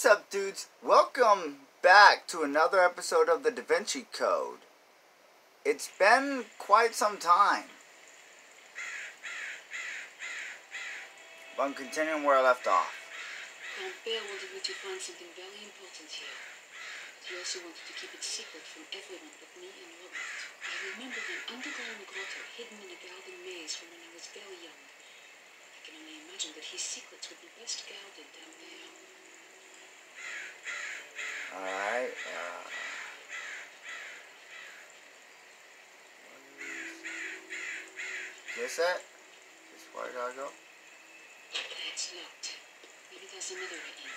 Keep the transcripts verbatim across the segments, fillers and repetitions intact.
What's up, dudes? Welcome back to another episode of the Da Vinci Code. It's been quite some time. But I'm continuing where I left off. Grandpère wanted me to find something very important here. But he also wanted to keep it secret from everyone but me and Robert. I remember an underground grotto hidden in a garden maze from when I was very young. I can only imagine that his secrets would be best guarded down there. Alright, uh... Is this it? This is where I gotta go? It's locked. Maybe there's another way in.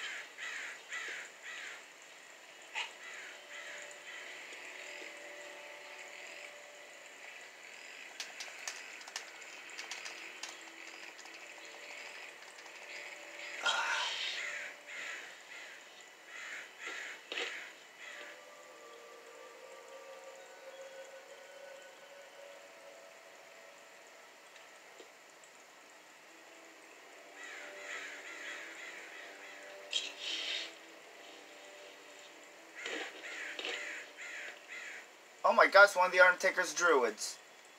Oh my gosh, one of the Undertaker's druids.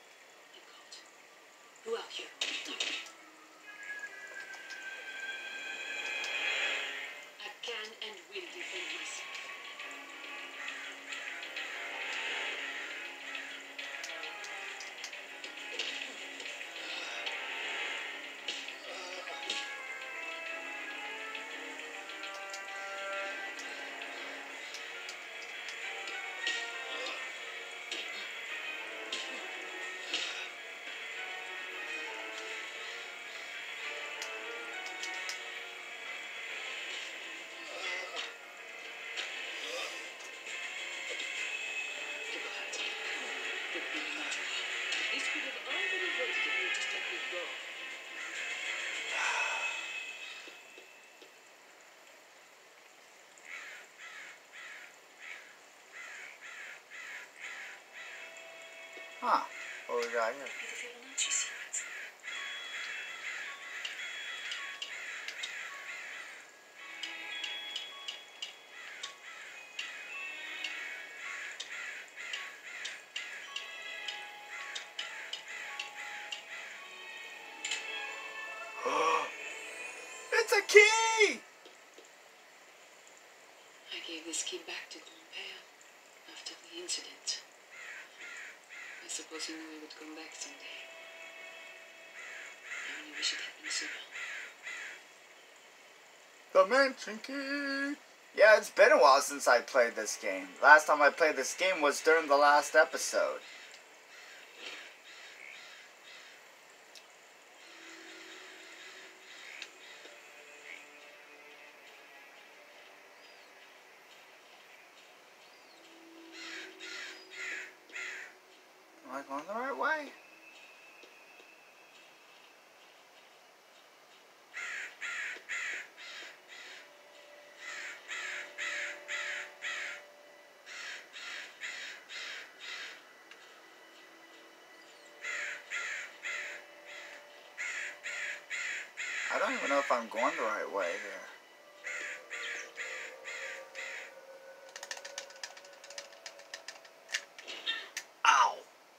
Who are you? I can and will defend myself. This could have already waited if you just let me go. Huh. What we got here? The Fibonacci sequence. It's a key! I gave this key back to Grandpère after the incident. I suppose he knew he would come back someday. I only wish it had been sooner. Dimension key! Yeah, it's been a while since I played this game. Last time I played this game was during the last episode. Am I going the right way? I don't even know if I'm going the right way here. Ow!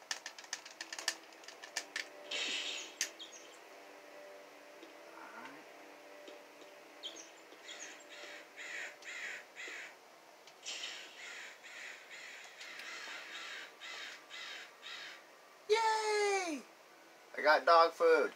Yay! I got dog food.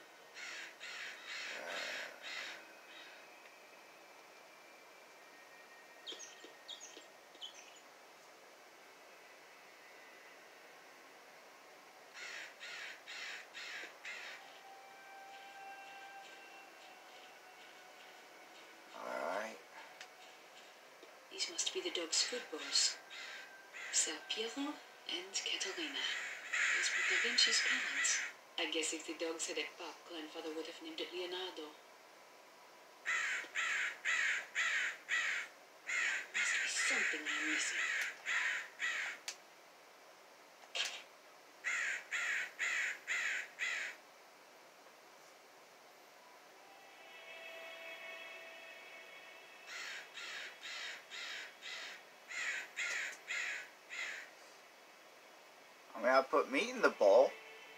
Alright. These must be the dog's food bowls. Ser Piero and Caterina. These were Da Vinci's parents. I guess if the dogs had a pup, Grandfather would have named it Leonardo. There must be something I'm missing. I mean, I put meat in the bowl.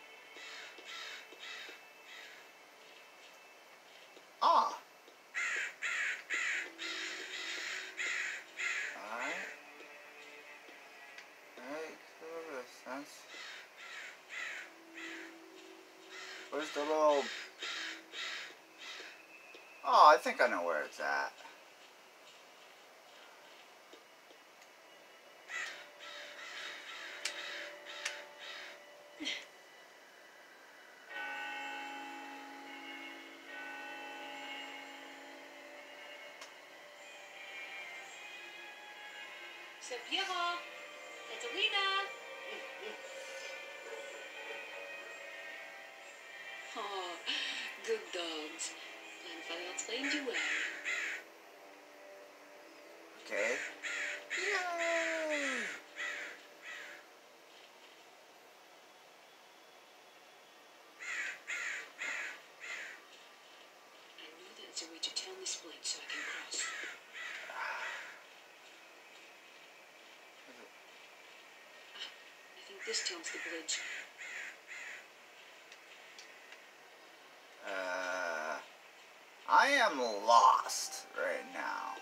Ah. Alright. Alright, cool. That's... Where's the little... Oh, I think I know where it's at. Sir Piero! Catalina! Oh, good dogs. Grandfather trained you well. Okay. Yay! I know there's a way to turn this blade so I can cross. I think this turns the bridge. Uh, I am lost right now.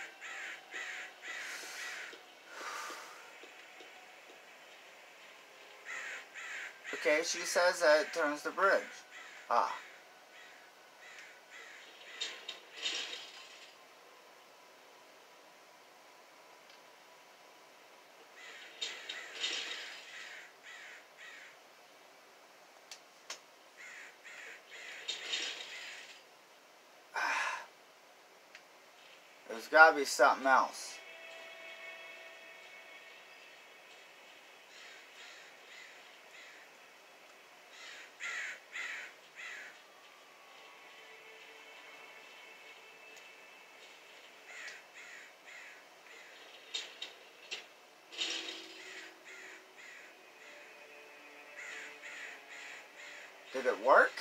Okay, she says that it turns the bridge. Ah. There's gotta be something else. Did it work?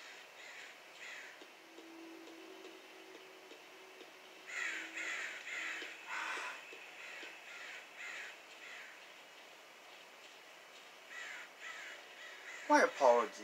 My apologies.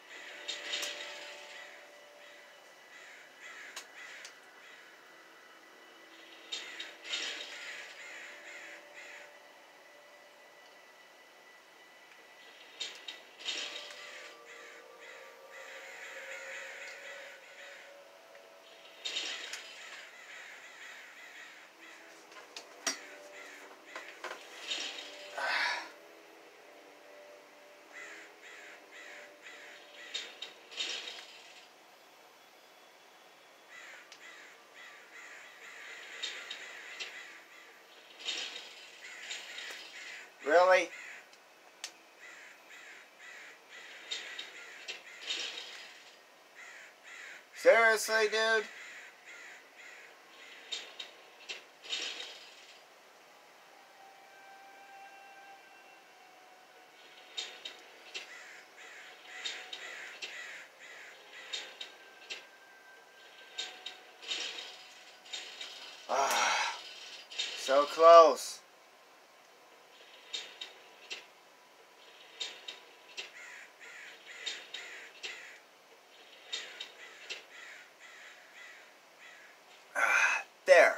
Really? Seriously, dude? Ah, so close. Ah, there.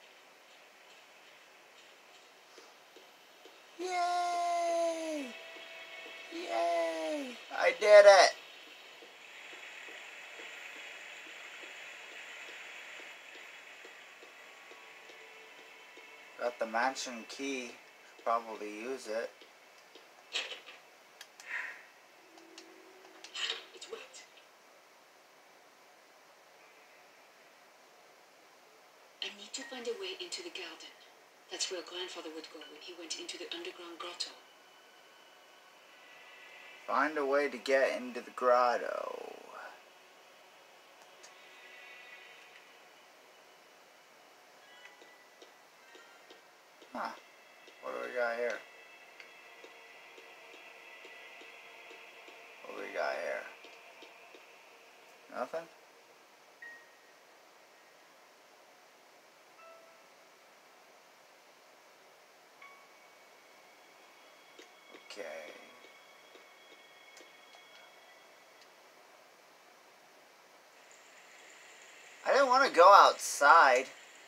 Yay! Yay! I did it! Got the mansion key. Should probably use it. It's wet. I need to find a way into the garden. That's where Grandfather would go when he went into the underground grotto. Find a way to get into the grotto. Huh. What do we got here? What do we got here? Nothing? Okay. want to go outside.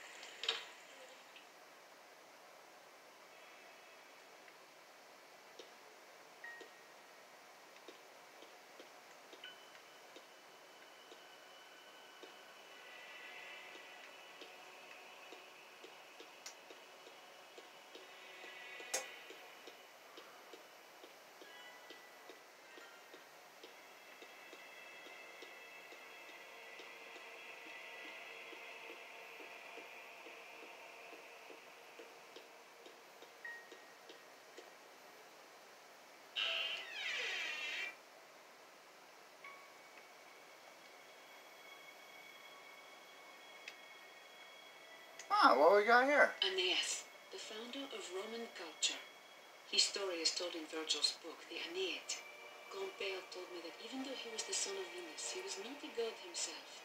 Ah, what we got here? Aeneas, the founder of Roman culture. His story is told in Virgil's book, the Aeneid. Grand-Père told me that even though he was the son of Venus, he was not a god himself.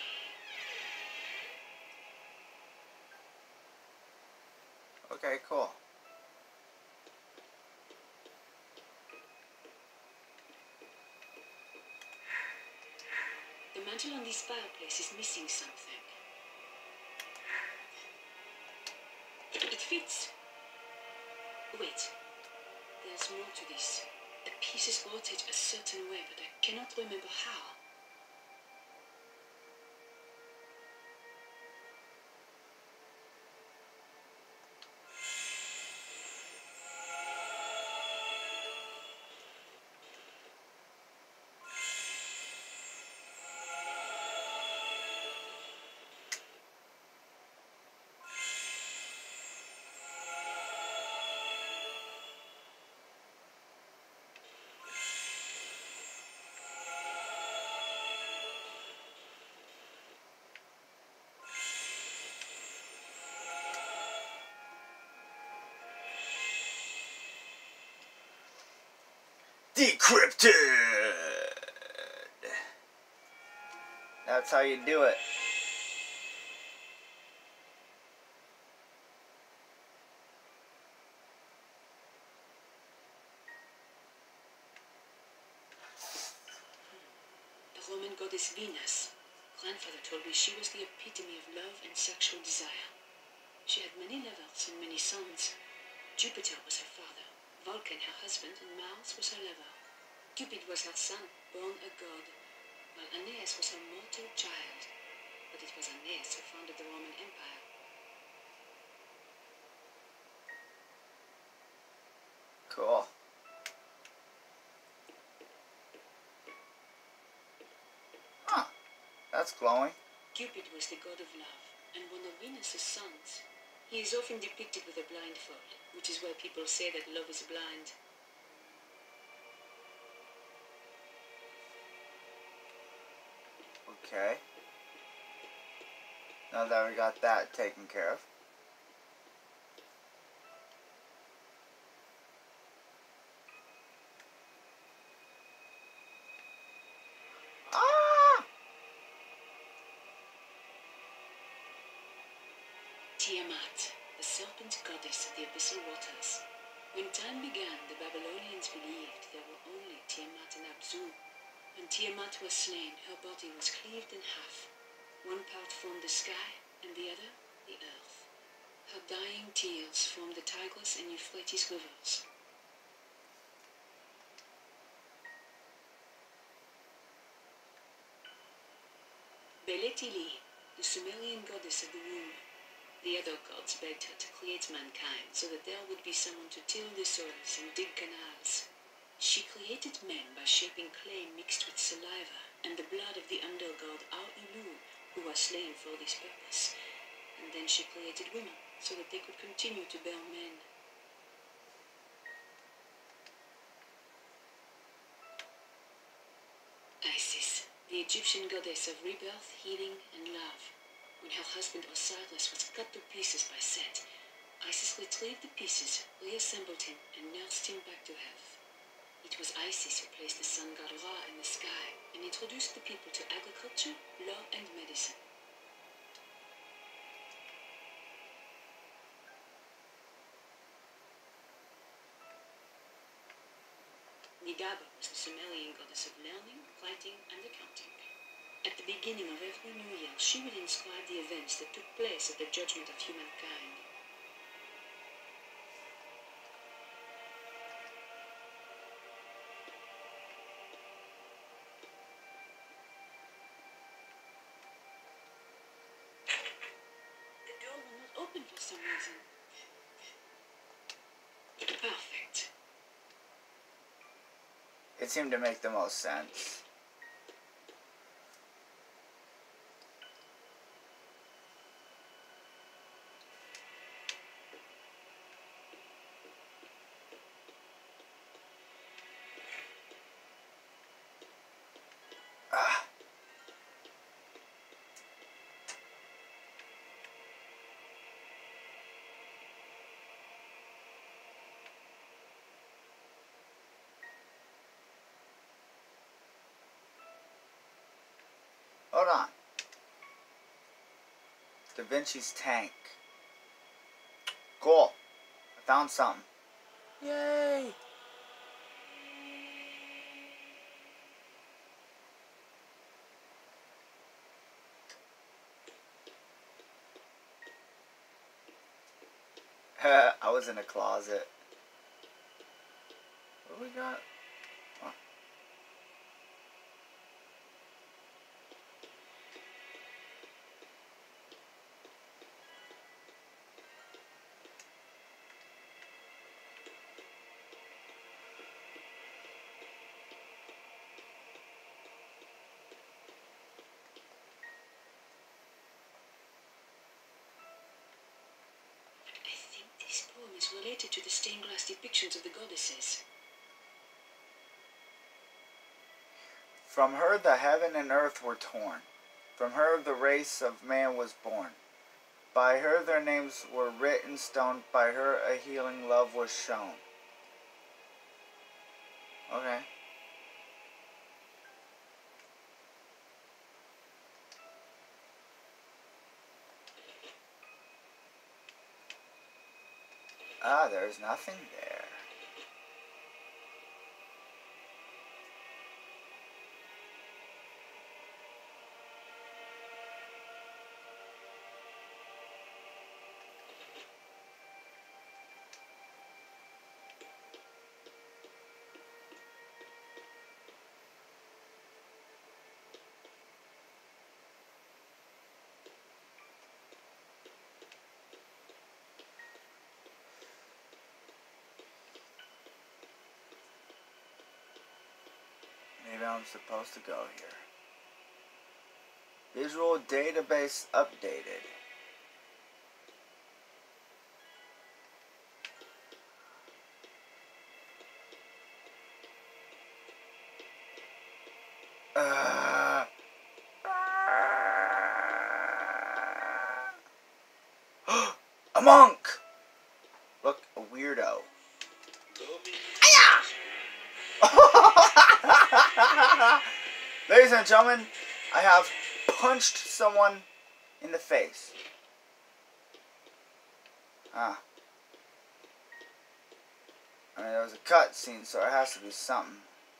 Okay, cool. The mantle on this fireplace is missing something. It fits. Wait. There's more to this. The pieces rotate a certain way, but I cannot remember how. Decrypted! That's how you do it. The Roman goddess Venus. Grandfather told me she was the epitome of love and sexual desire. She had many lovers and many sons. Jupiter was her father, Vulcan her husband, and Mars was her lover. Cupid was her son, born a god, while Aeneas was her mortal child. But it was Aeneas who founded the Roman Empire. Cool. Huh. That's glowing. Cupid was the god of love, and one of Venus's sons. He is often depicted with a blindfold, which is why people say that love is blind. Okay. Now that we got that taken care of. Ah! Tiamat, the serpent goddess of the abyssal waters. When time began, the Babylonians believed there were only Tiamat and Abzu. When Tiamat was slain, her body was cleaved in half. One part formed the sky, and the other, the earth. Her dying tears formed the Tigris and Euphrates rivers. Beletili, the Sumerian goddess of the womb. The other gods begged her to create mankind so that there would be someone to till the soils and dig canals. She created men by shaping clay mixed with saliva and the blood of the undergod Ar-Ulu, who was slain for this purpose. And then she created women so that they could continue to bear men. Isis, the Egyptian goddess of rebirth, healing, and love. When her husband Osiris was cut to pieces by Set, Isis retrieved the pieces, reassembled him, and nursed him back to health. It was Isis who placed the sun god Ra in the sky and introduced the people to agriculture, law, and medicine. Nidaba was the Sumerian goddess of learning, writing, and accounting. At the beginning of every new year, she would inscribe the events that took place at the judgment of humankind. The door will not open for some reason. Perfect. It seemed to make the most sense. Ah. Hold on. Da Vinci's tank. Cool. I found something. Yay! I was in a closet. What do we got? Oh. I think this poem is related to the stained glass depictions of the goddesses. From her the heaven and earth were torn. From her the race of man was born. By her their names were writ in stone. By her a healing love was shown. Okay. Ah, there's nothing there. Maybe I'm supposed to go here. Visual database updated. Uh, a monk! Look, a weirdo. Ladies and gentlemen, I have punched someone in the face. Ah. I mean, there was a cut scene, so it has to be something.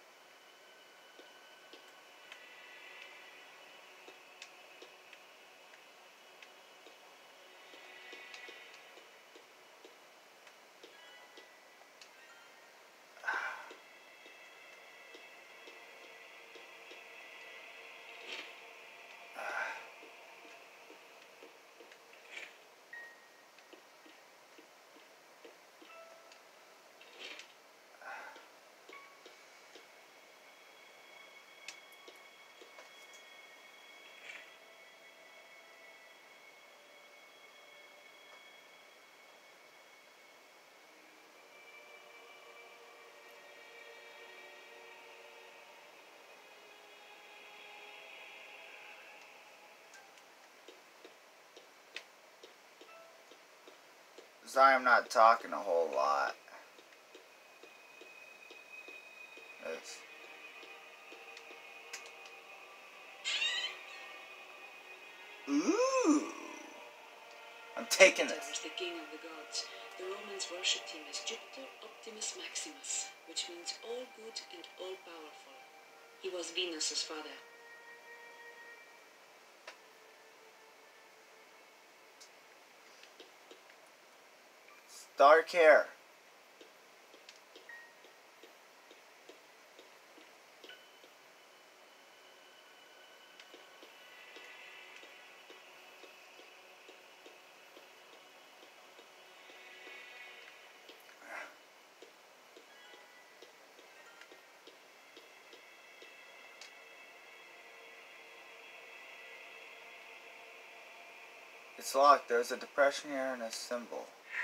Sorry I'm not talking a whole lot. It's Ooh. I'm taking Jupiter this. was the king of the gods. The Romans worshipped him as Jupiter Optimus Maximus, which means all good and all powerful. He was Venus's father. dark hair. It's locked. There's a depression here and a symbol.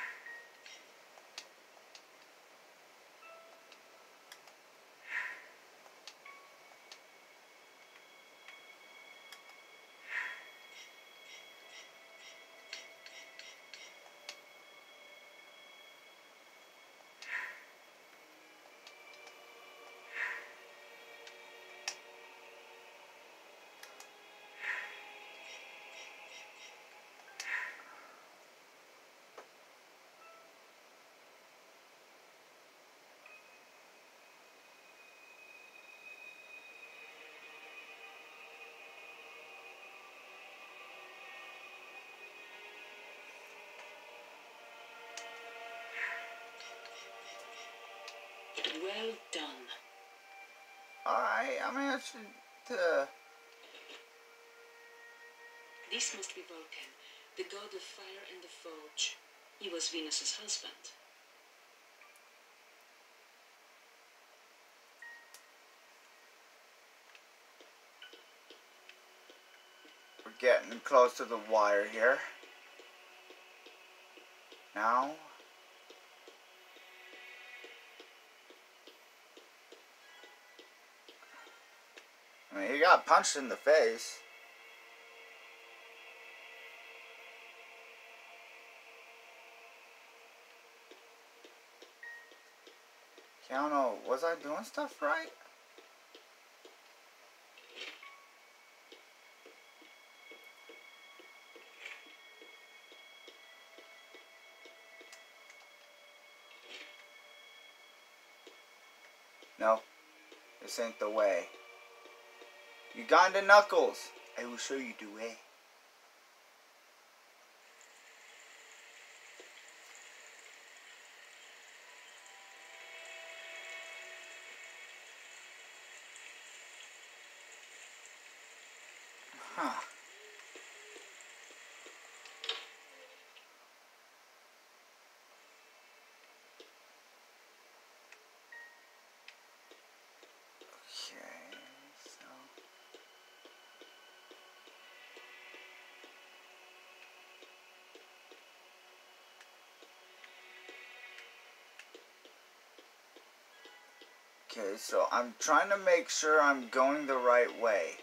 Well done. Alright, I'm answering to... This must be Vulcan, the god of fire and the forge. He was Venus's husband. We're getting close to the wire here. Now... I mean, he got punched in the face. Keanu, was I doing stuff right? No, this ain't the way. Uganda Knuckles, I will show you the way. Huh. Okay, so... Okay, so I'm trying to make sure I'm going the right way.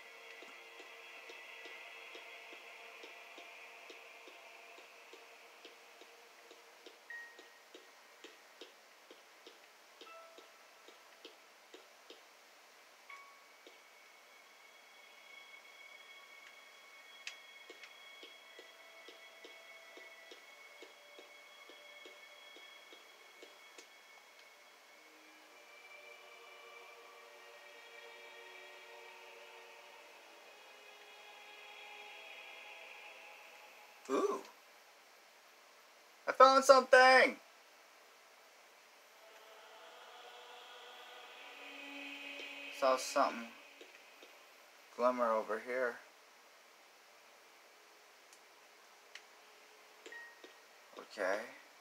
Ooh. I found something! Saw something glimmer over here. Okay.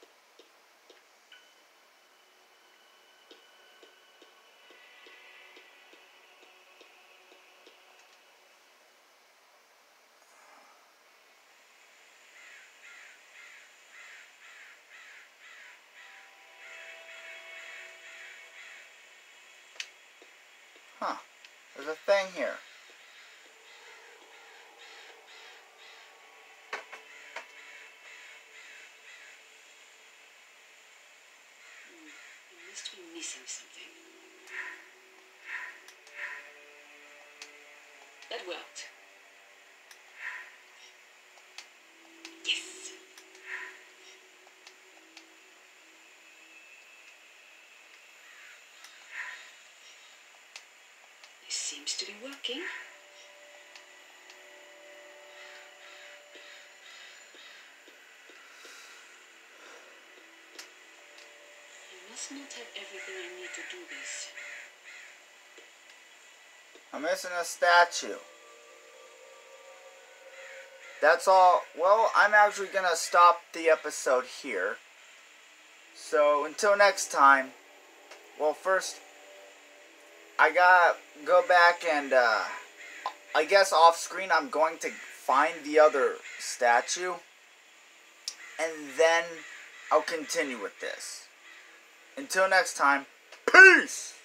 Huh. There's a thing here. You must be missing something. That worked. Yes. This seems to be working. must not have everything I need to do this. I'm missing a statue. That's all. Well, I'm actually going to stop the episode here. So, until next time. Well, first, I gotta go back and, uh, I guess off screen I'm going to find the other statue. And then I'll continue with this. Until next time, peace!